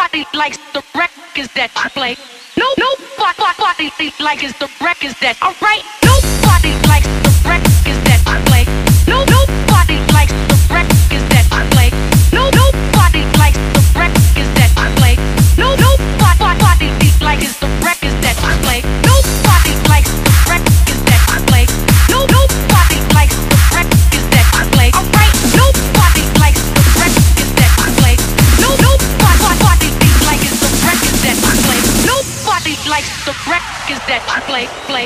nobody likes the records that you play. Nobody likes the records that. Alright, nobody likes the records that you play. Nobody likes the records that you play. Nobody likes the records that you play. Nobody likes the records that you play. Nobody likes the records that you play. Nobody likes the records that you play. Alright, nobody likes the records that you play. Nobody likes the records that you play. Nobody likes the records that you play. Play.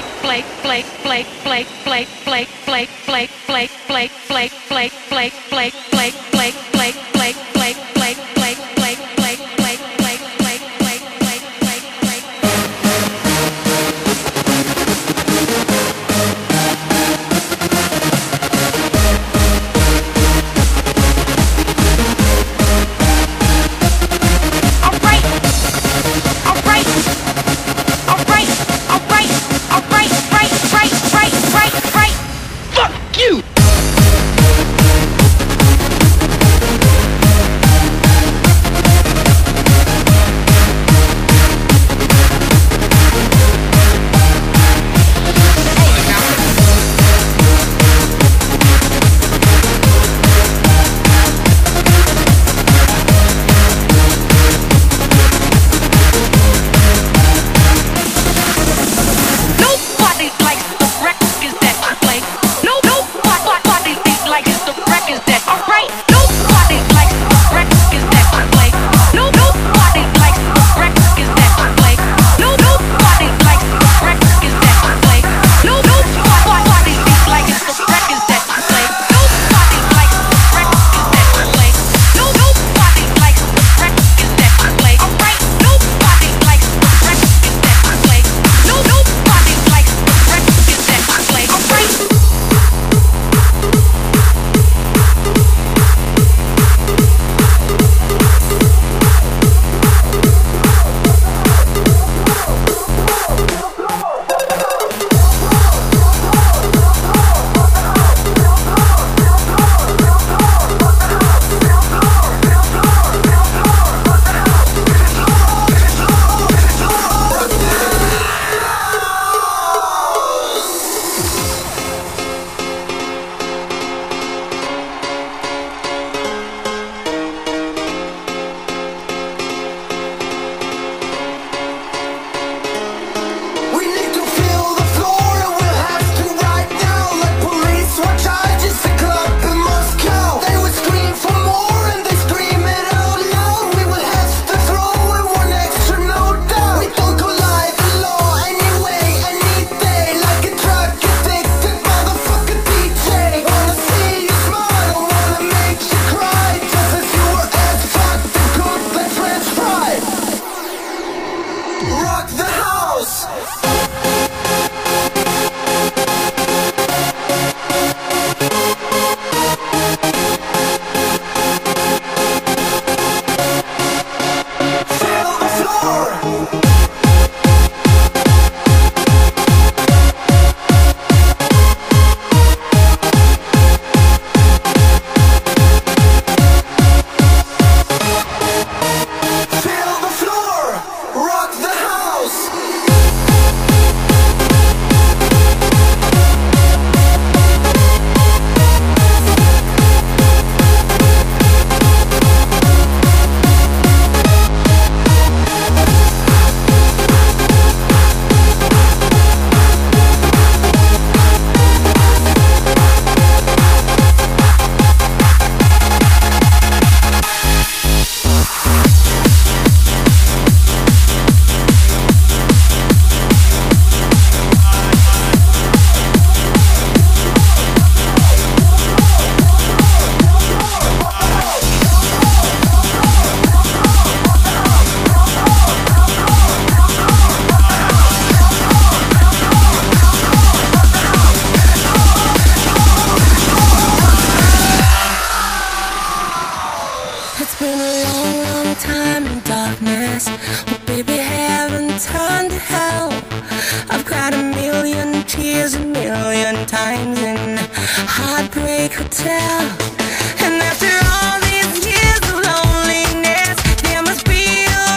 times in Heartbreak Hotel. And after all these years of loneliness, there must be a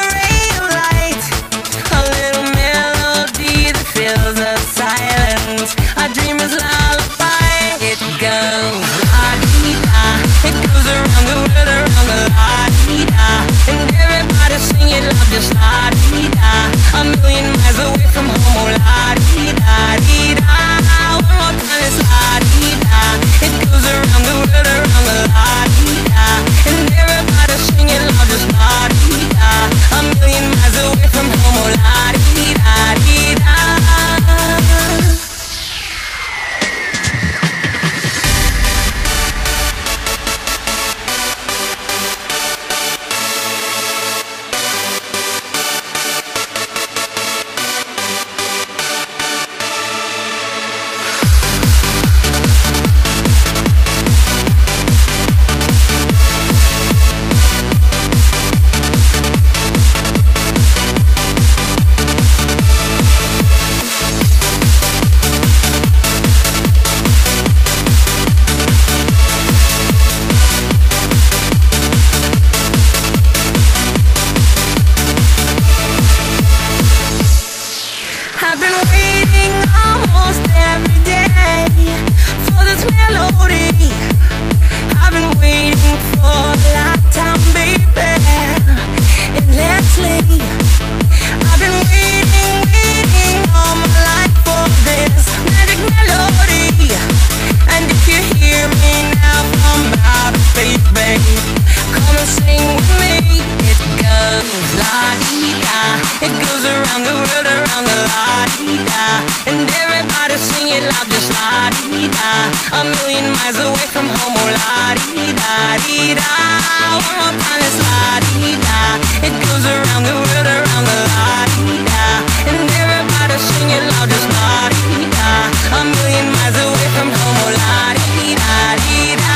around the world, around the la-dee-da. And everybody sing it loud, just la-dee-da. A million miles away from home, oh la-dee-da-dee-da. One more time, it's la-dee-da. It goes around the world, around the la-dee-da. And everybody sing it loud, just la-dee-da. A million miles away from home, oh la-dee-da-dee-da.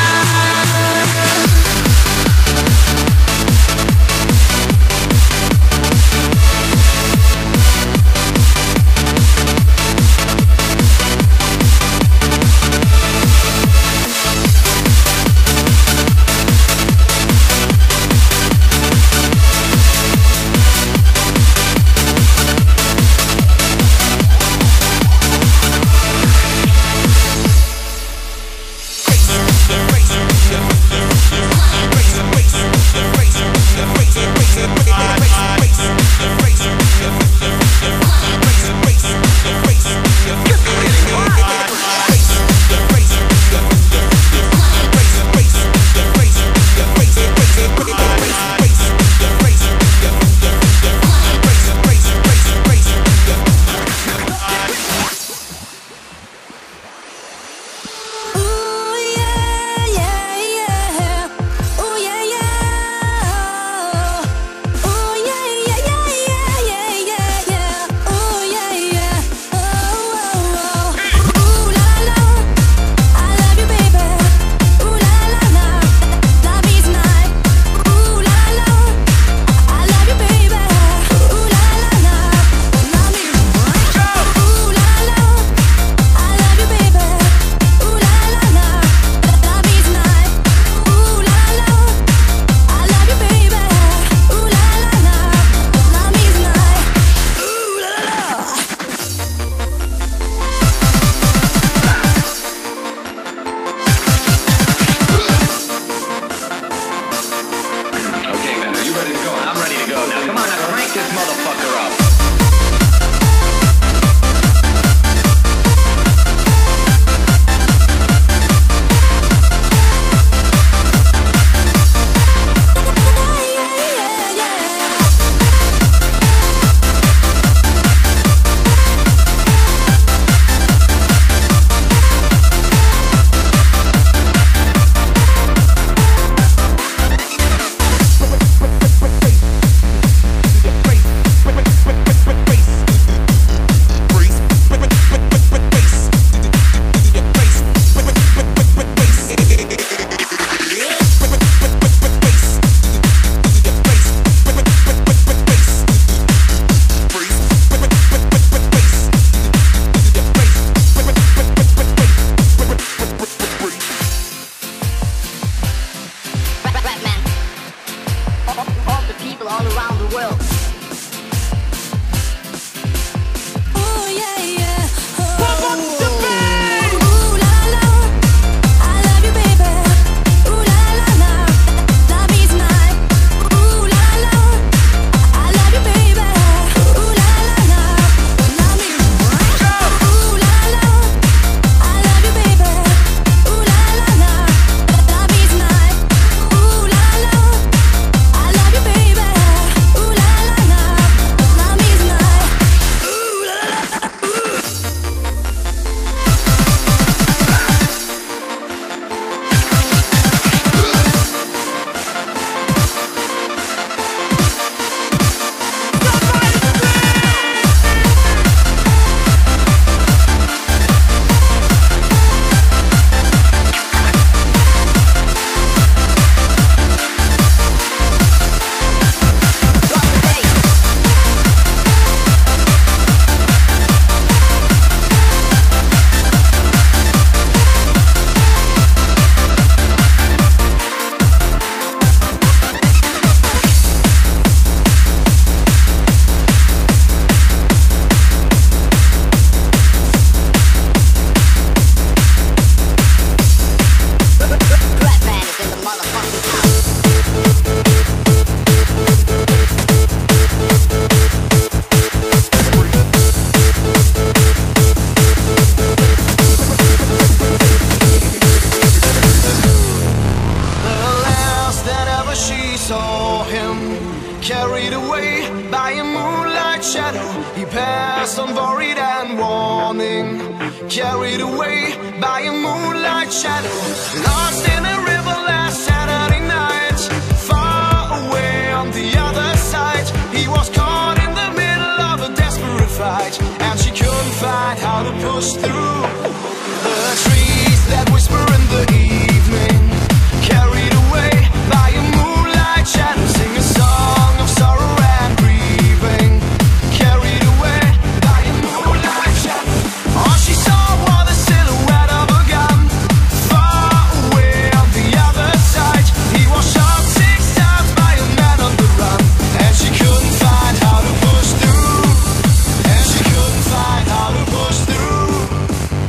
carried away by a moonlight shadow. He passed unworried and warning. Carried away by a moonlight shadow. Lost in a river last Saturday night. Far away on the other side. He was caught in the middle of a desperate fight, and she couldn't find how to push through. The trees that whisper in the evening, carried away by a moonlight shadow. Sing a song of sorrow and grieving. Carried away by a moonlight shadow. All she saw was the silhouette of a gun. Far away on the other side. He was shot 6 times by a man on the run, and she couldn't find how to push through. And she couldn't find how to push through.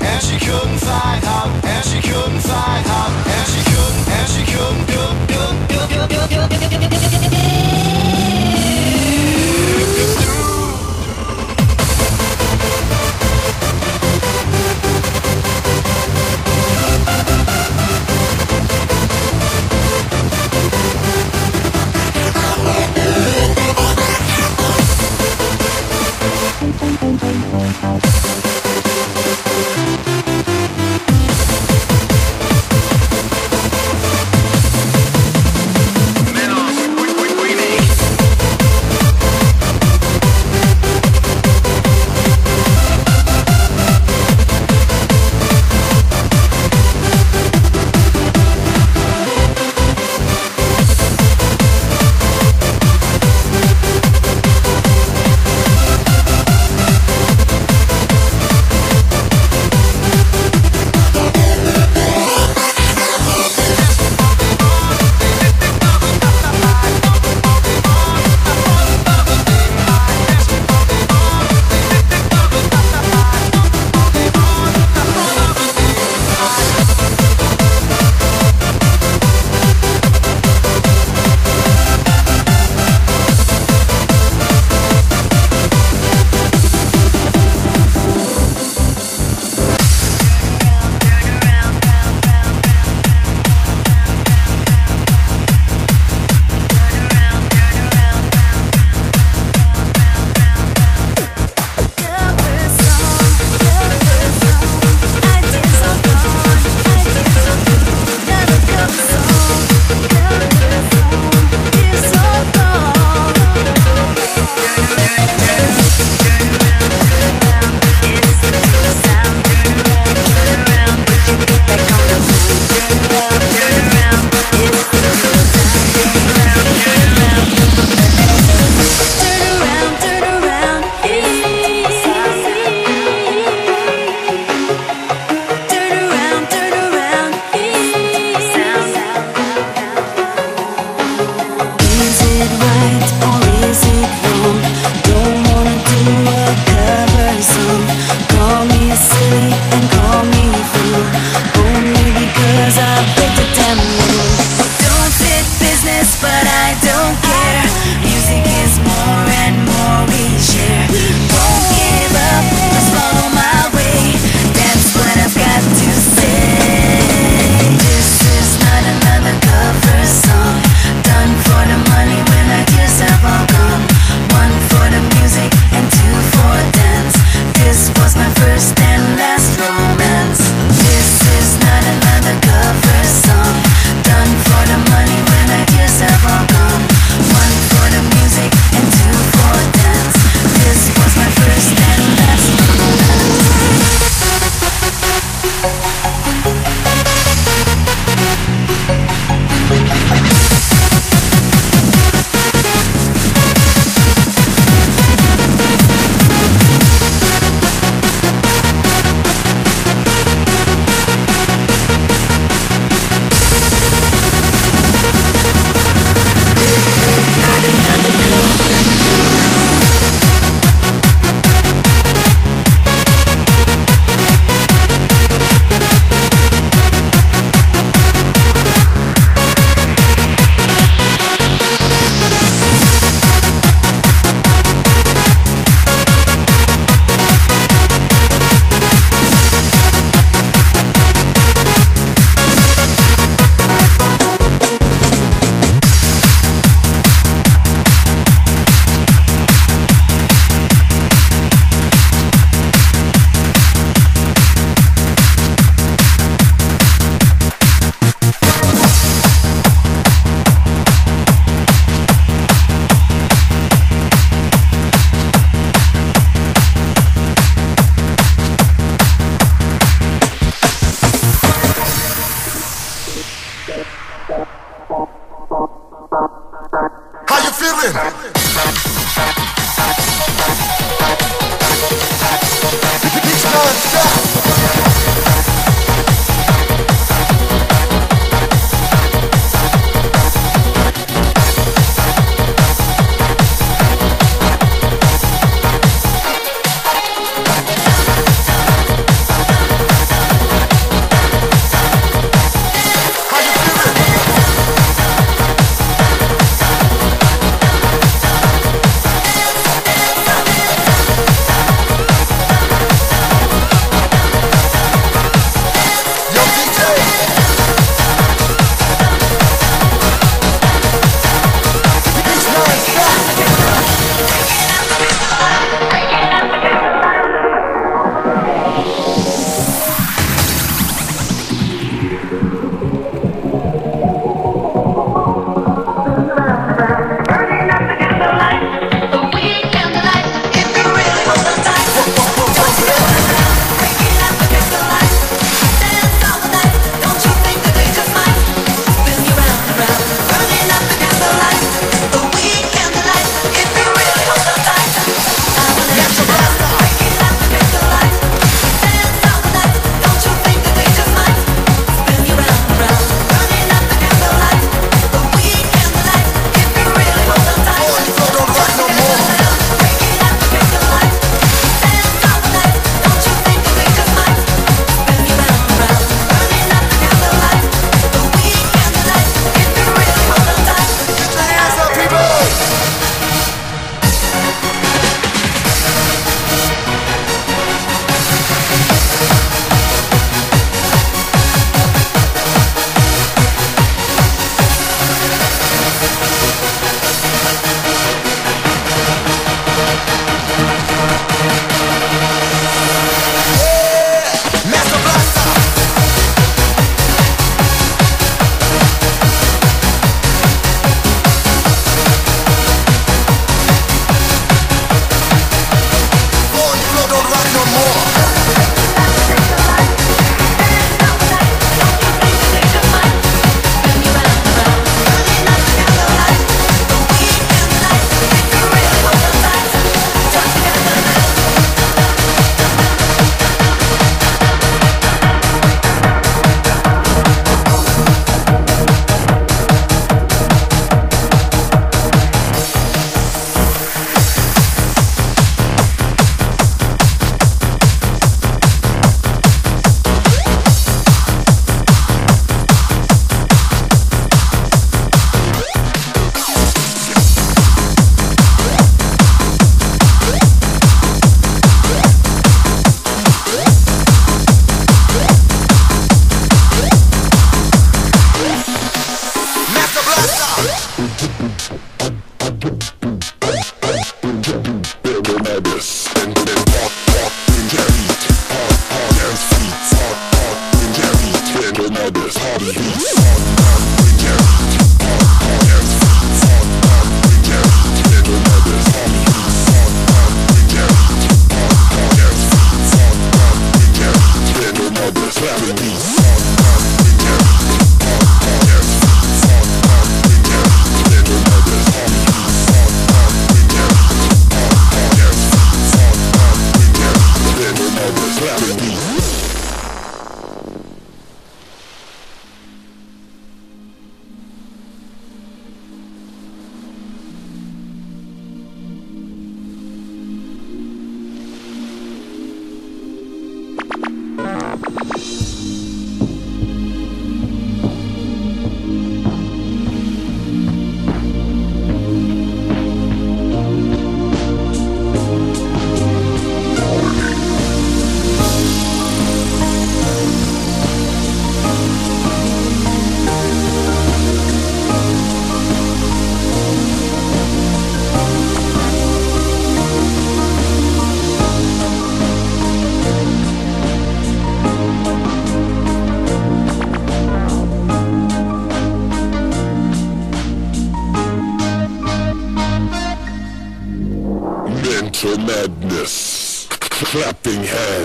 mental madness, clapping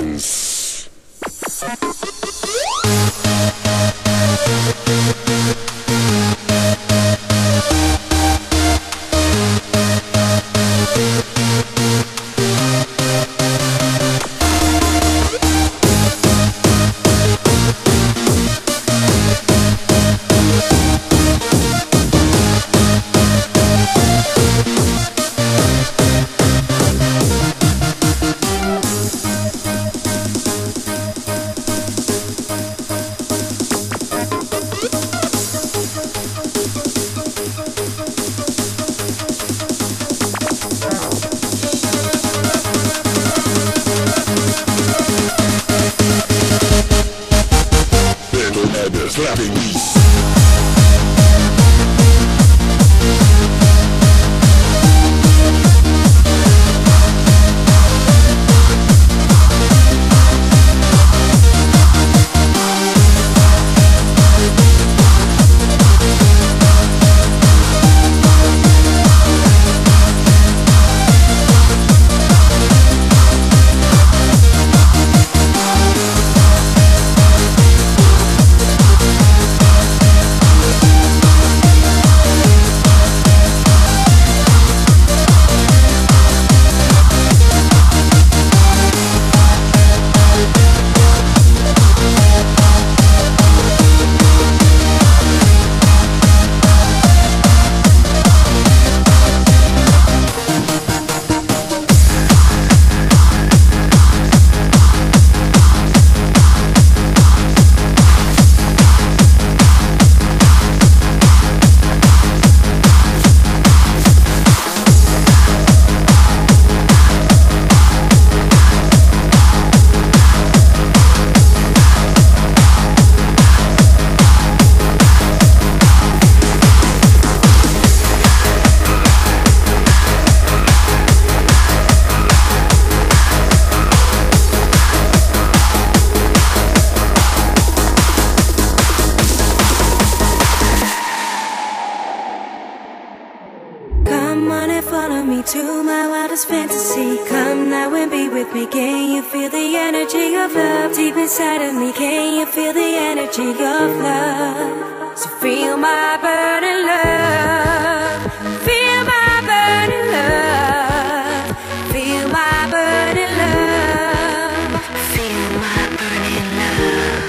hands. follow me to my wildest fantasy. Come now and be with me. Can you feel the energy of love deep inside of me? Can you feel the energy of love? So feel my burning love. Feel my burning love. Feel my burning love. Feel my burning love.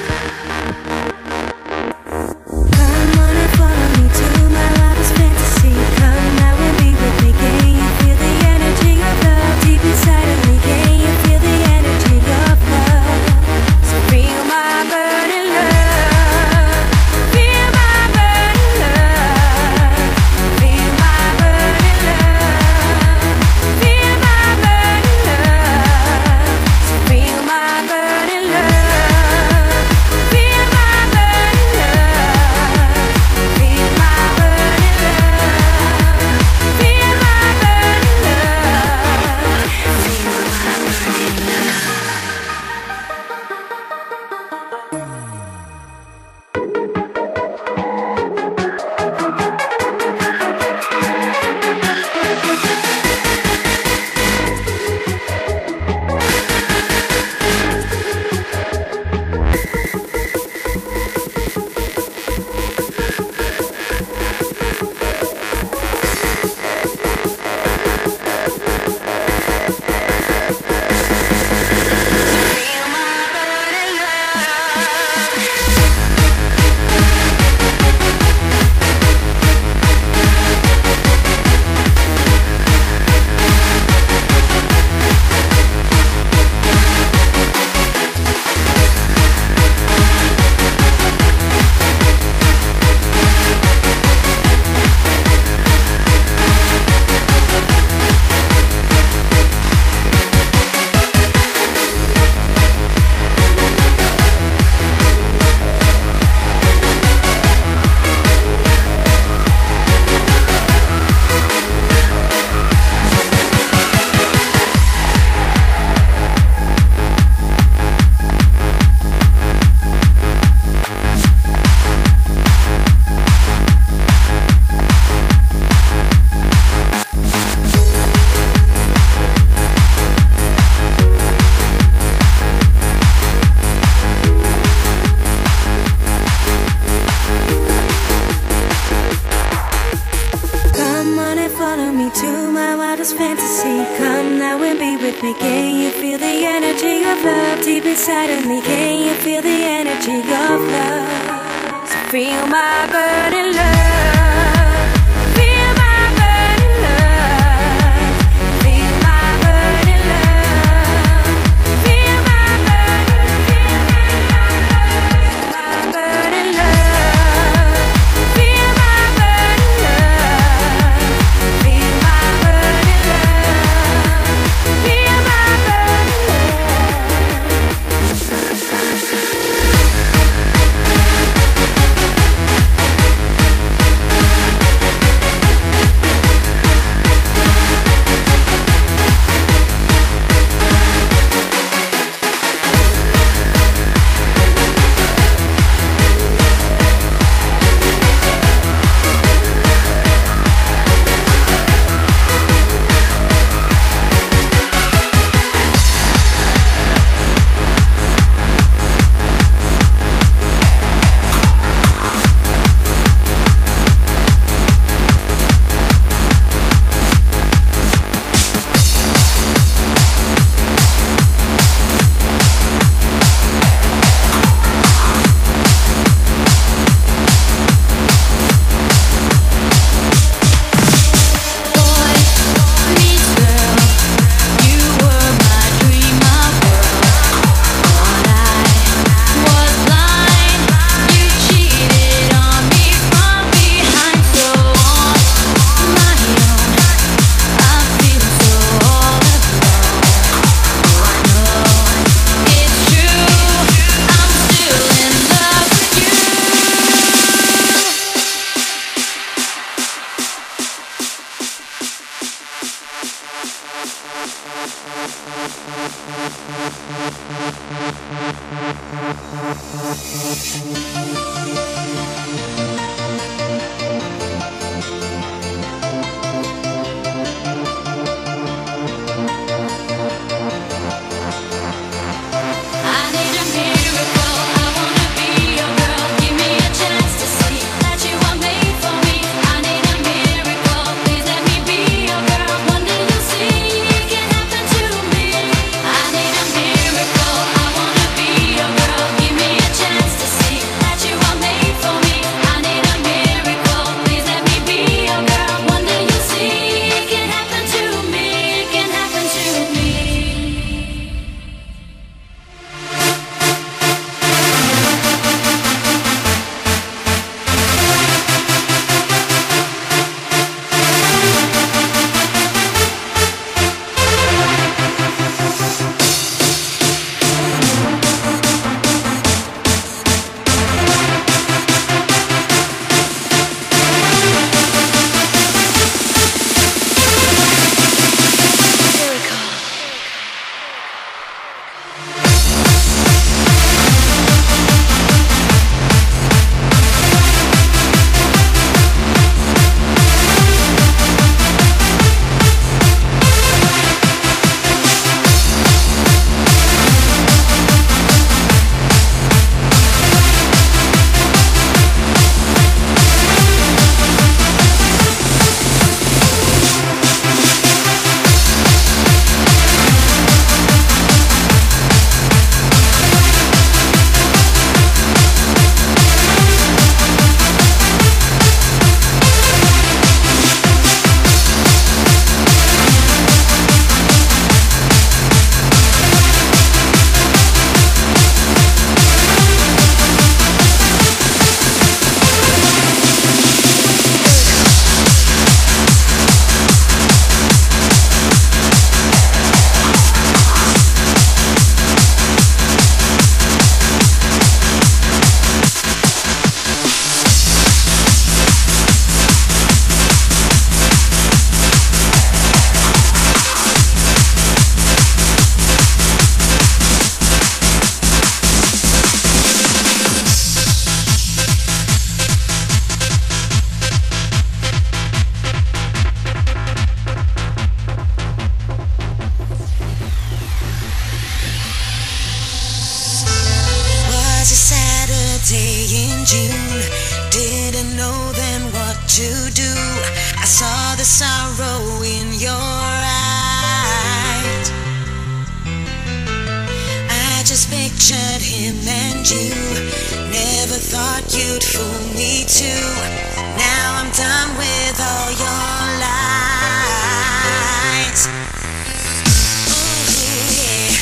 Come on and follow me to my wildest fantasy. Come now and be with me. Can you feel the energy of love deep inside of me? Can you feel the energy of love? So feel my burning love. Feel my burning love. Feel my burning love. Feel my burning love. So feel my burning love. Feel my burning love. Feel my burning love. Feel my burning love. Feel my burning love. Come on and follow me to my wildest fantasy. Come now and be with me. Can you feel the energy of love deep inside of me? Can you feel the energy of love? So feel my burning love. Feel my burning love. Feel my burning love. Feel my burning love. Feel my burning love. Feel my burning love. Feel my burning pictured him and you. Never thought you'd fool me too. Now I'm done with all your lies. Ooh, yeah.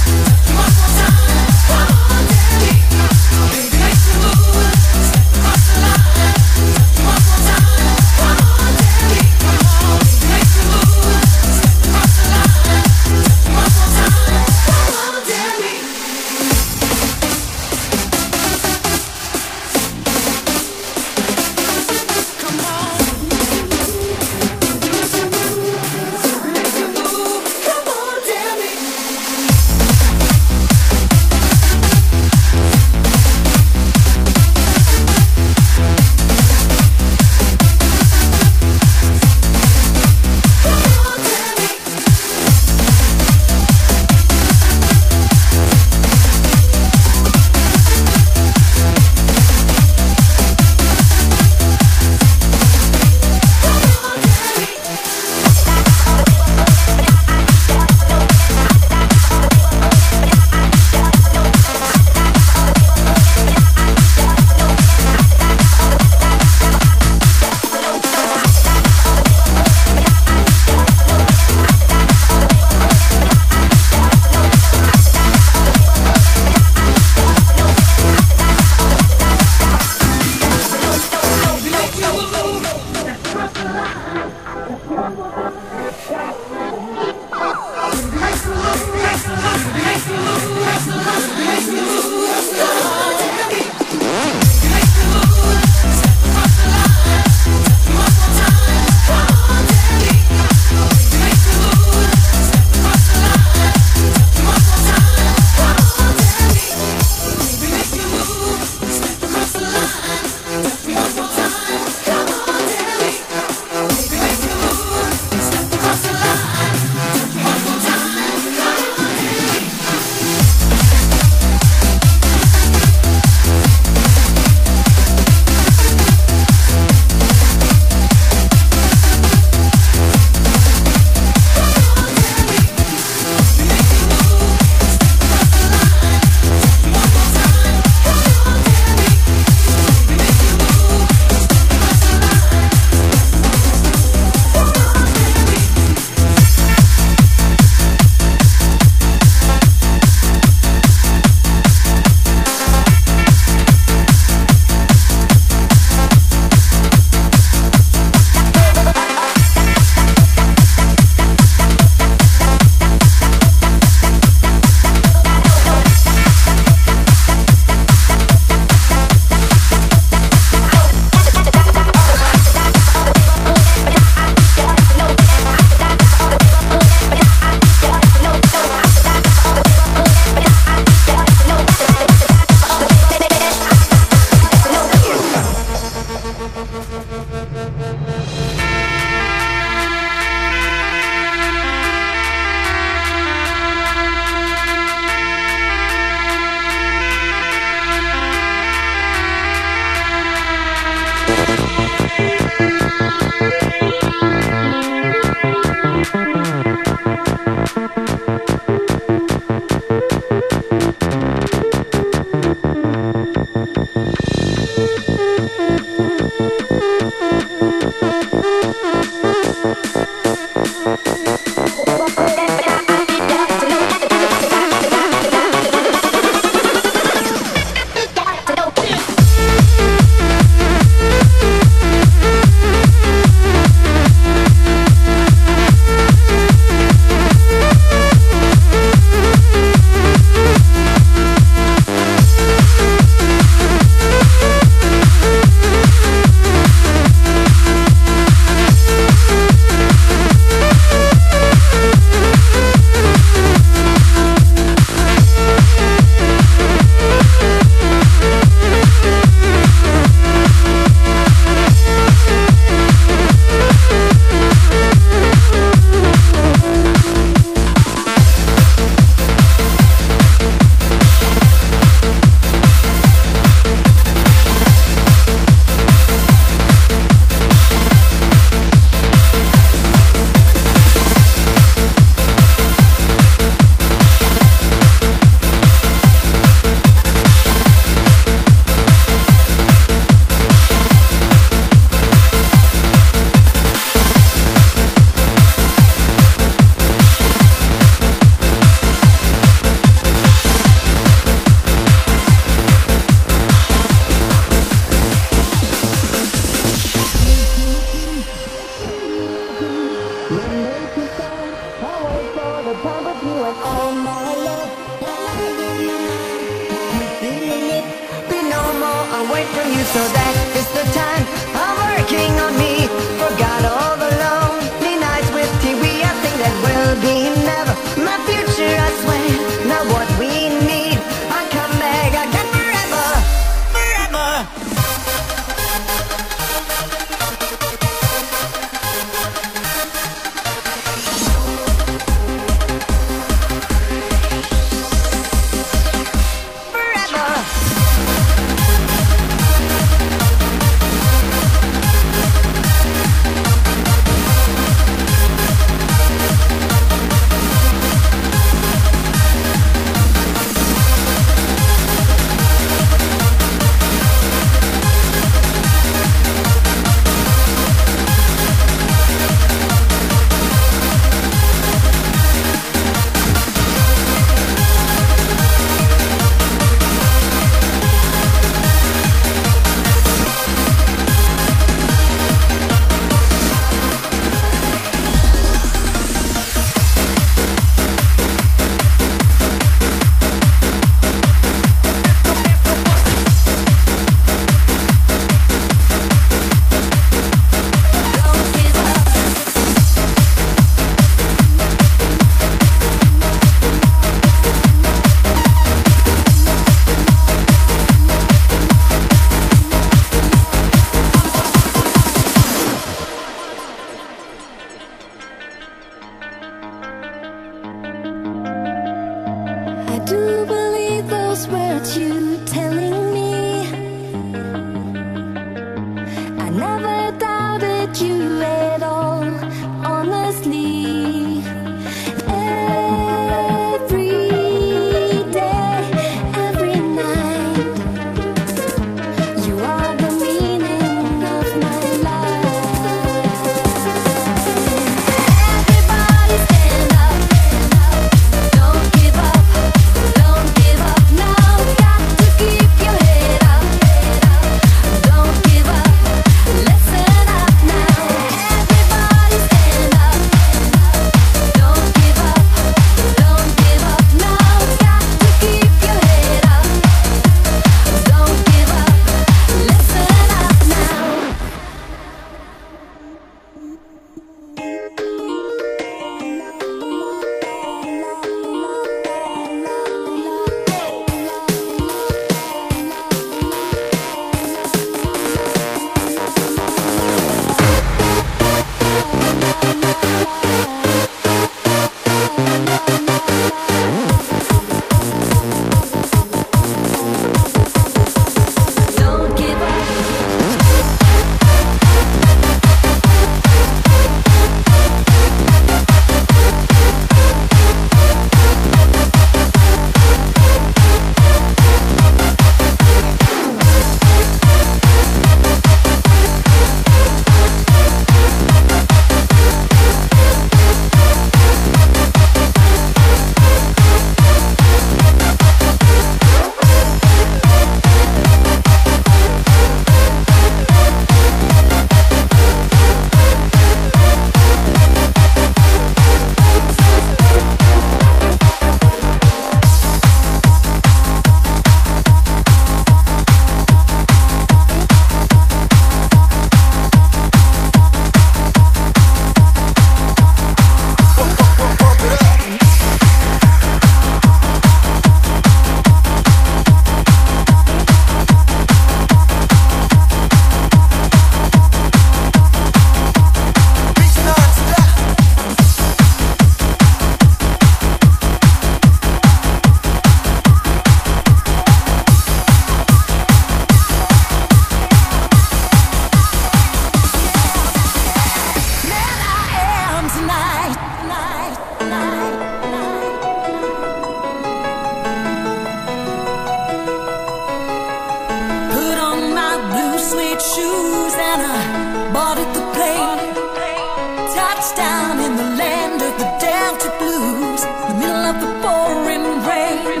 down in the land of the Delta blues, the middle of the pouring rain.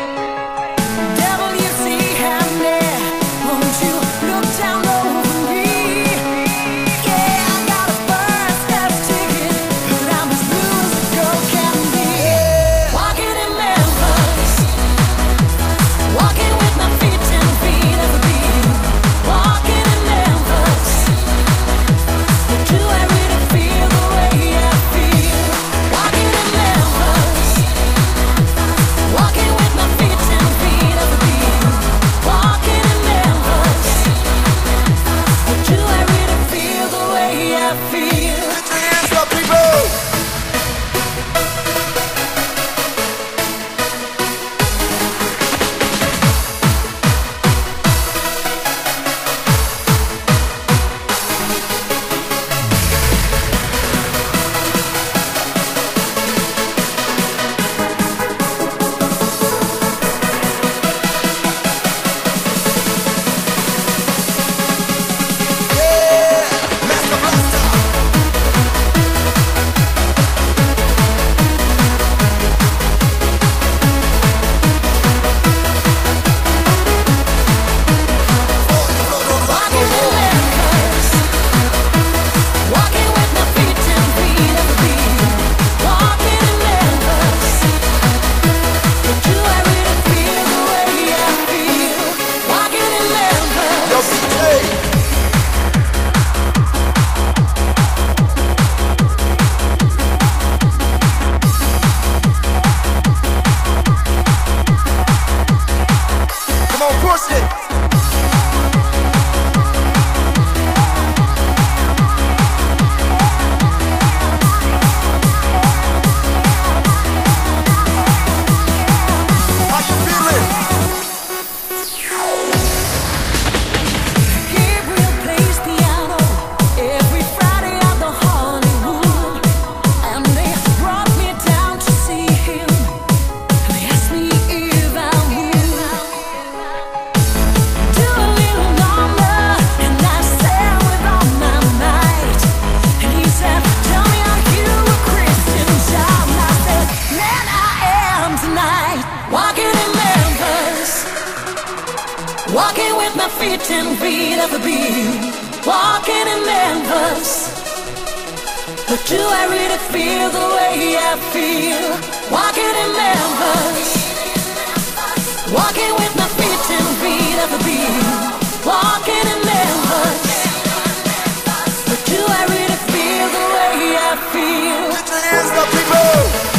But do I really feel the way I feel? Walking in Memphis, walking with my feet in the beat of the beat. Walking in Memphis, but do I really feel the way I feel? Put your hands up, people!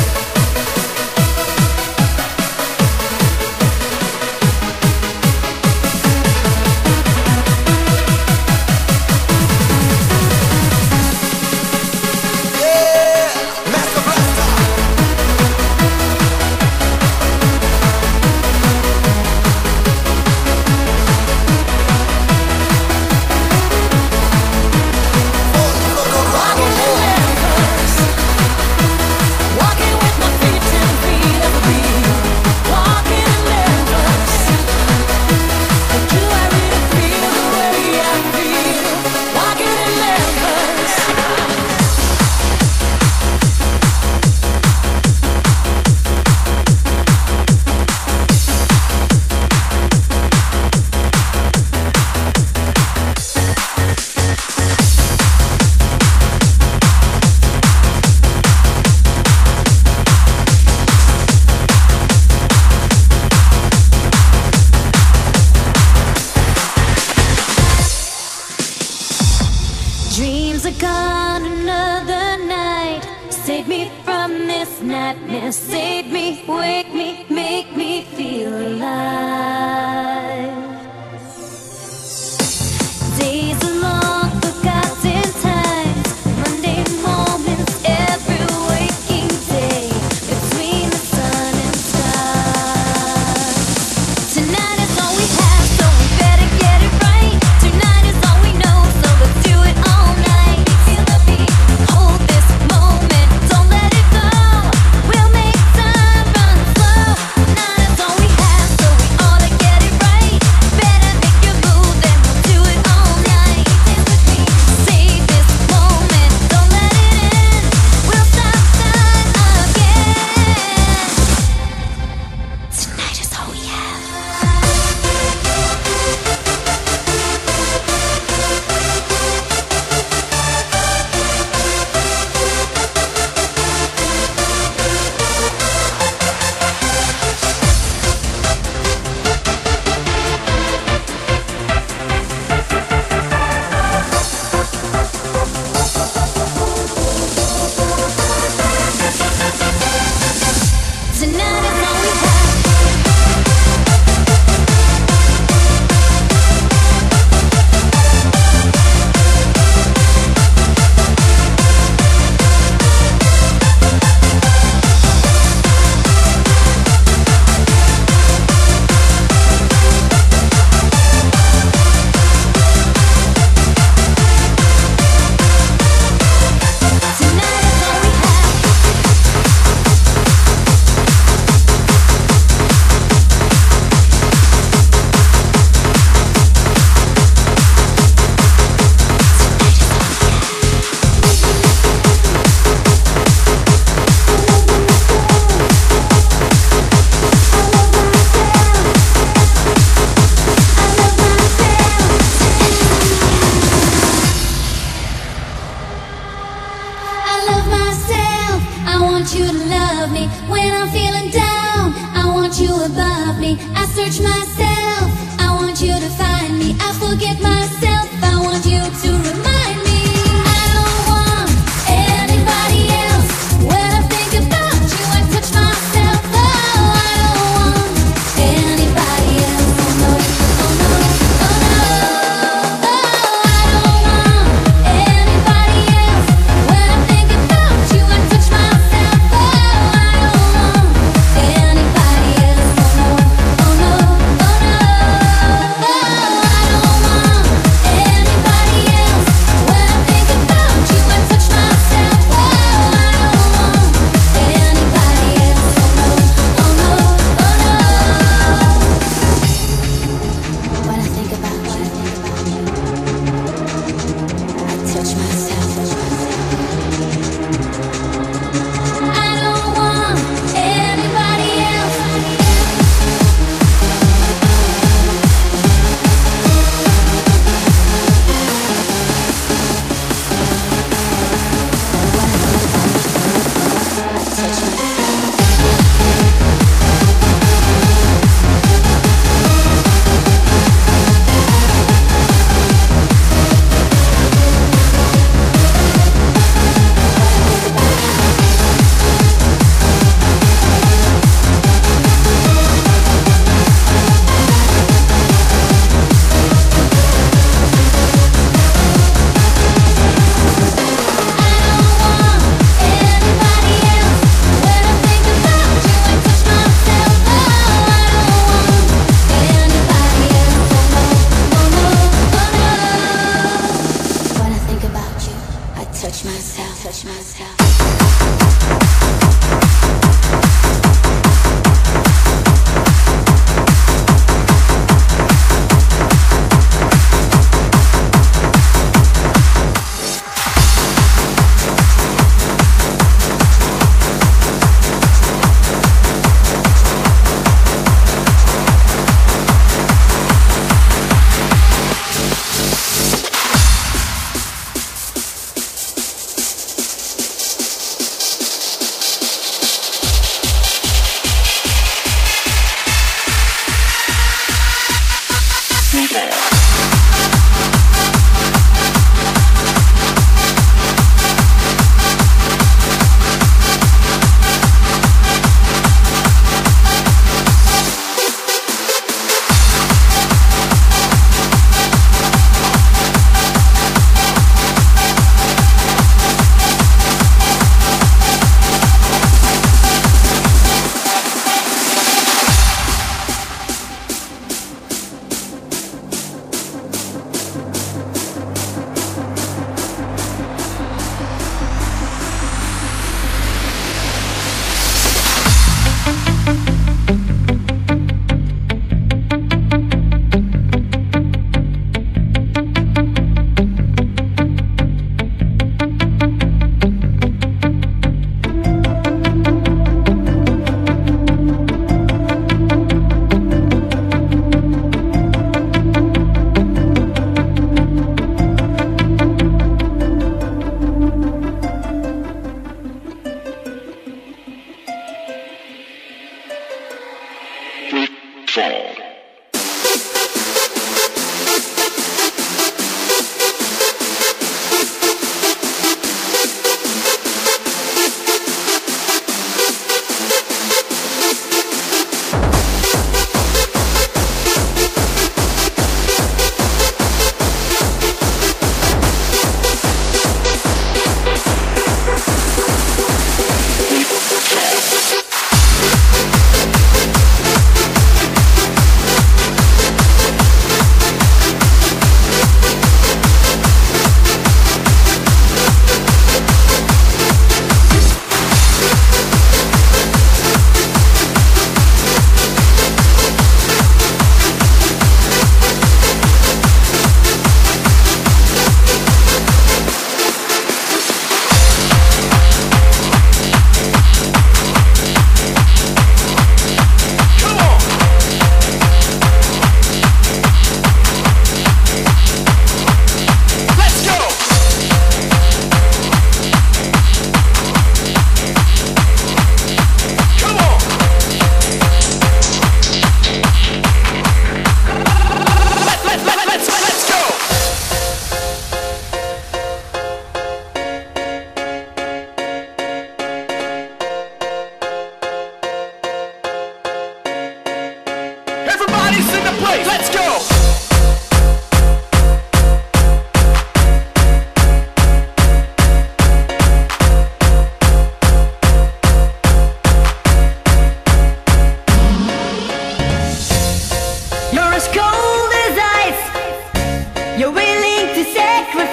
Dreams are gone another night. Save me from this nightmare. Save me, wake me, make me feel alive. Days are long, forgotten times, mundane moments every waking day, between the sun and stars. Tonight is all we have, so we better get it right. Tonight is all we know, so let's do it all night. Feel the beat, hold this moment, don't let it go. We'll make time run slow. Tonight is all we have, so we ought to get it right. want you to love me when I'm feeling down. I want you above me. I search myself. I want you to find me. I forget myself. I want you to remind me. I don't want anybody else. When I think about you, I touch myself. Oh, I don't want anybody else. Oh no, oh no, oh no. Oh, I don't want anybody else. When I think about you, I touch myself. Oh, I don't want anybody else. Oh no, oh no, oh no. Oh, I don't want anybody else. When I think about you, I touch myself. Oh, I don't want anybody else. Oh no, oh no, oh no. When I think about you, I touch myself. I don't want anybody else. Touch myself, touch myself.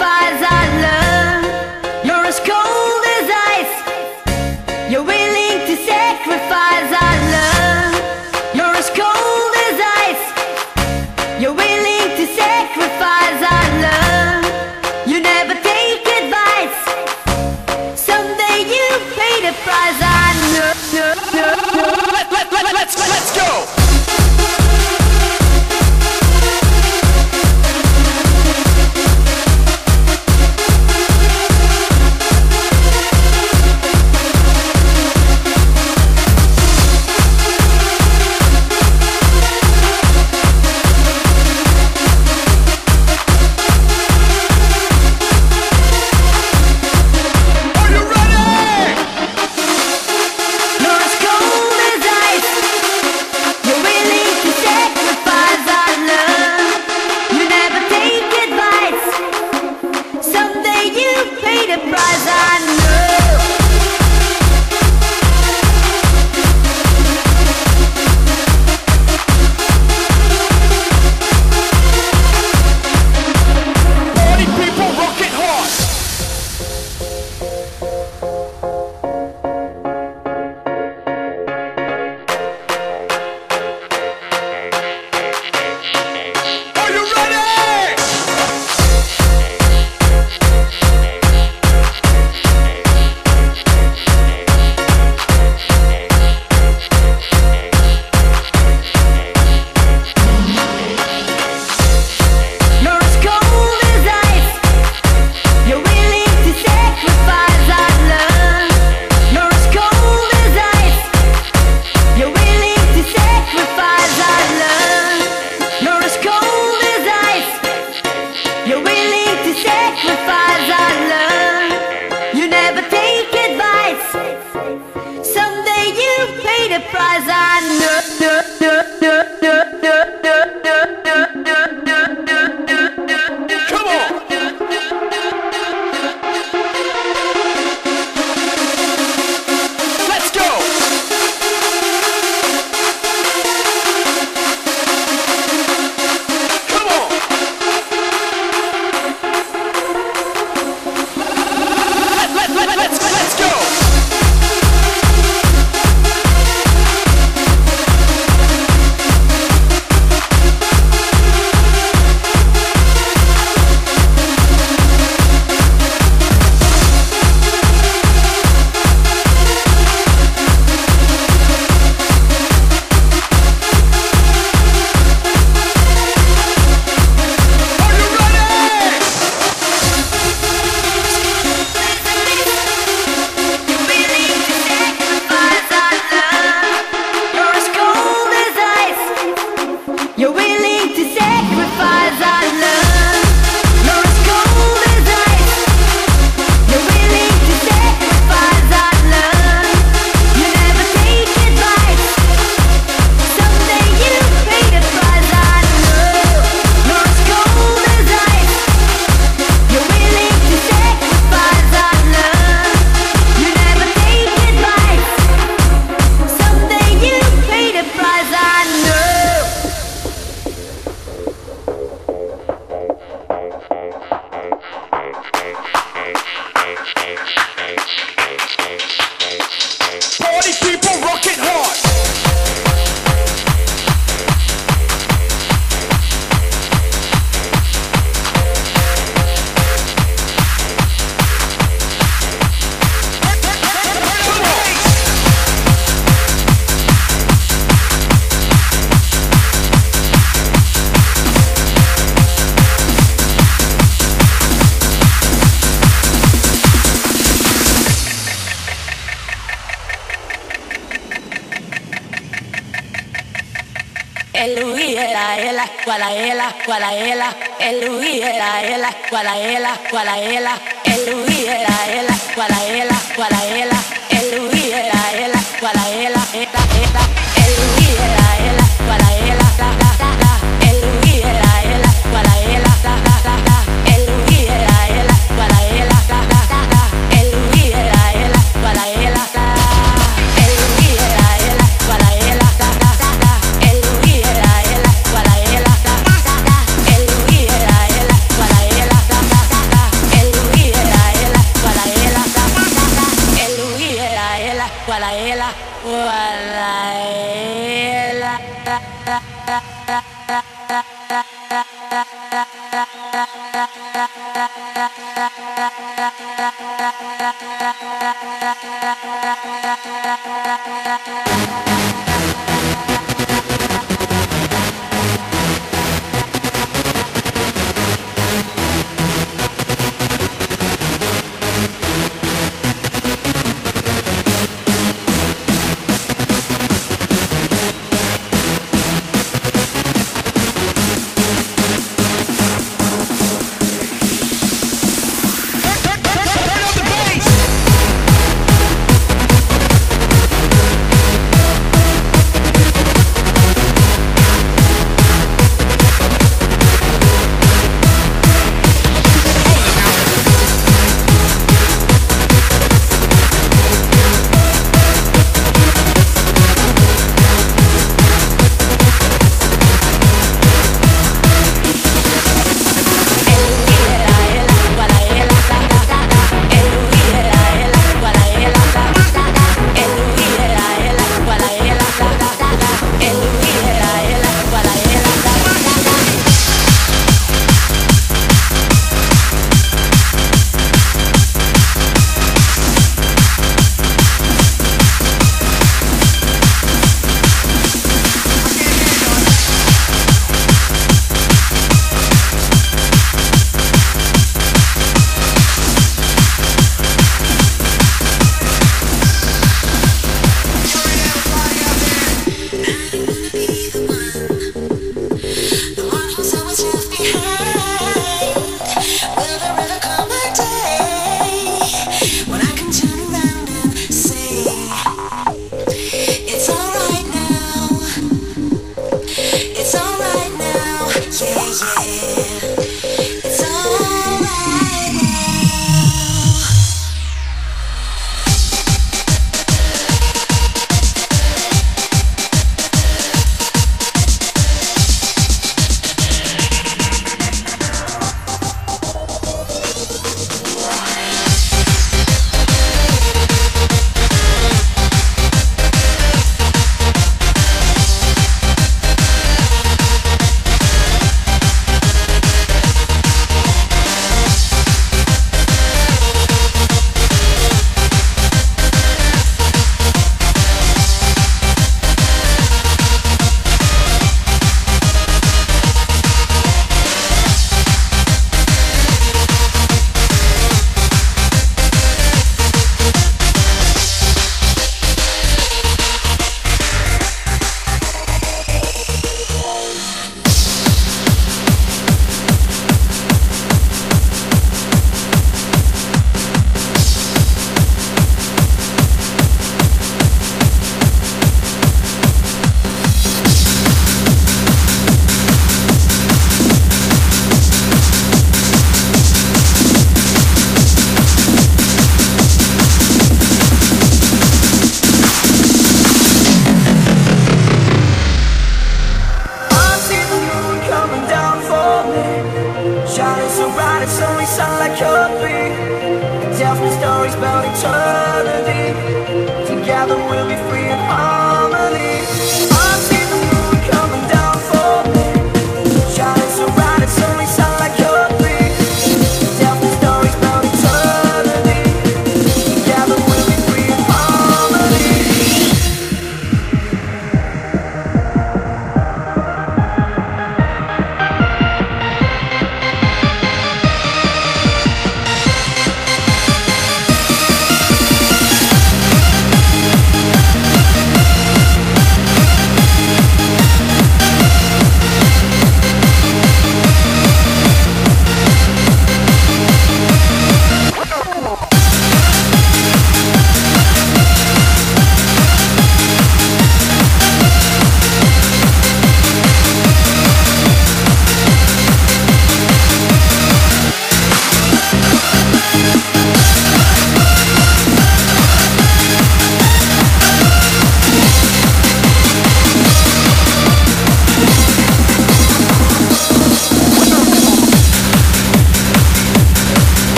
sacrifice our love. You're as cold as ice. You're willing to sacrifice our love. You're as cold as ice. You're willing to sacrifice our love. You never take advice. Someday you pay the price. I know. Let's go!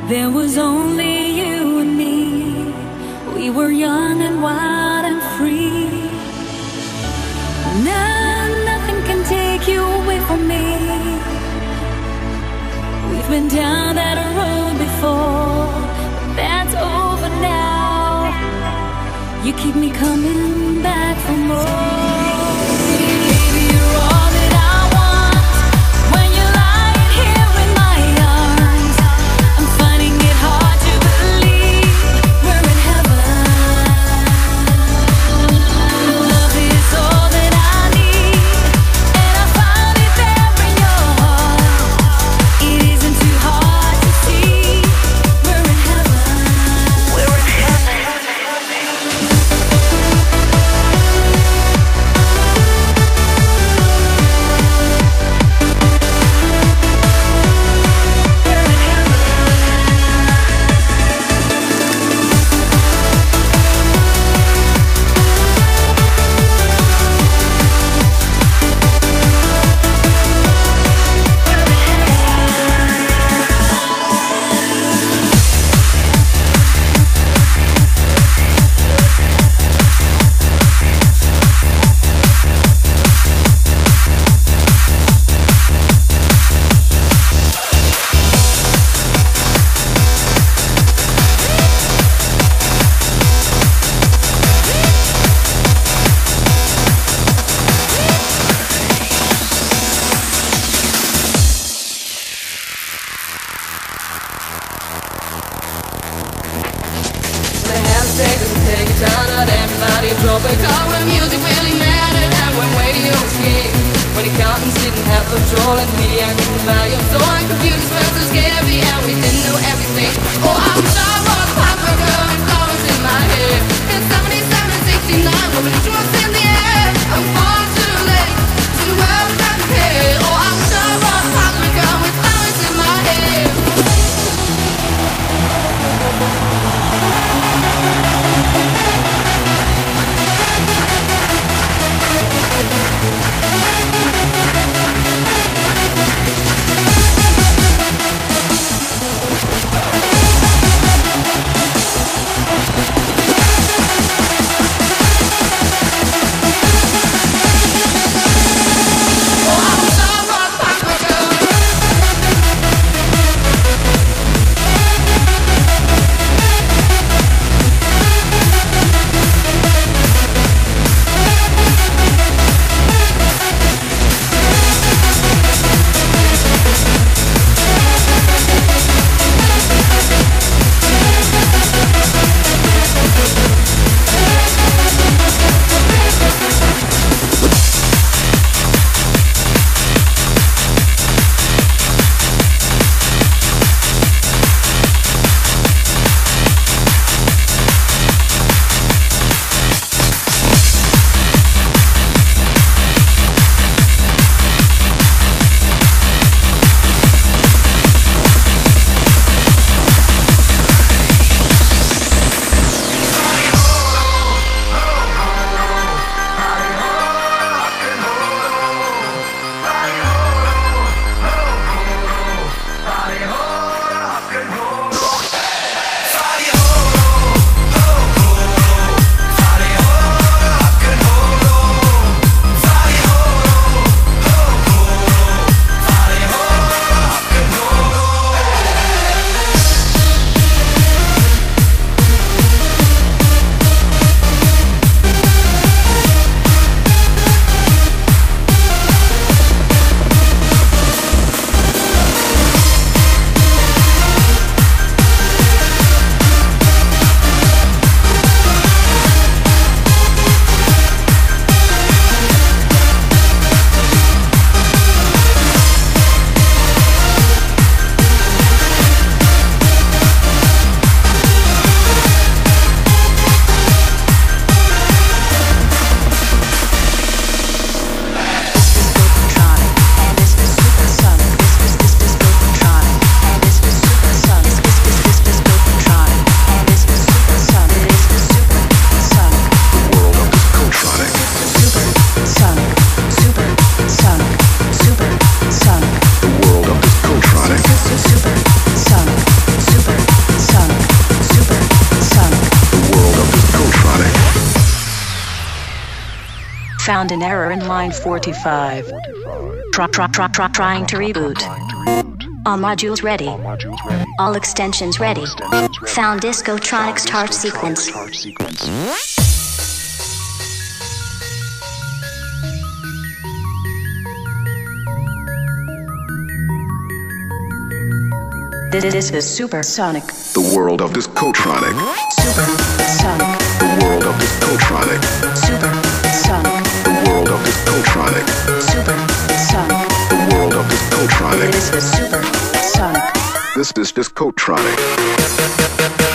There was only you and me. We were young and wild and free. Now nothing can take you away from me. We've been down that road before, but that's over now. You keep me coming back for more. Found an error in line 45. Trying to reboot. All modules ready. All extensions ready. Found Discotronic start sequence. This is Supersonic. The world of Discotronic. Supersonic. The world of Discotronic. Supersonic. The world of Discotronic. Supersonic. The world of Discotronic. This is Supersonic. This is Discotronic.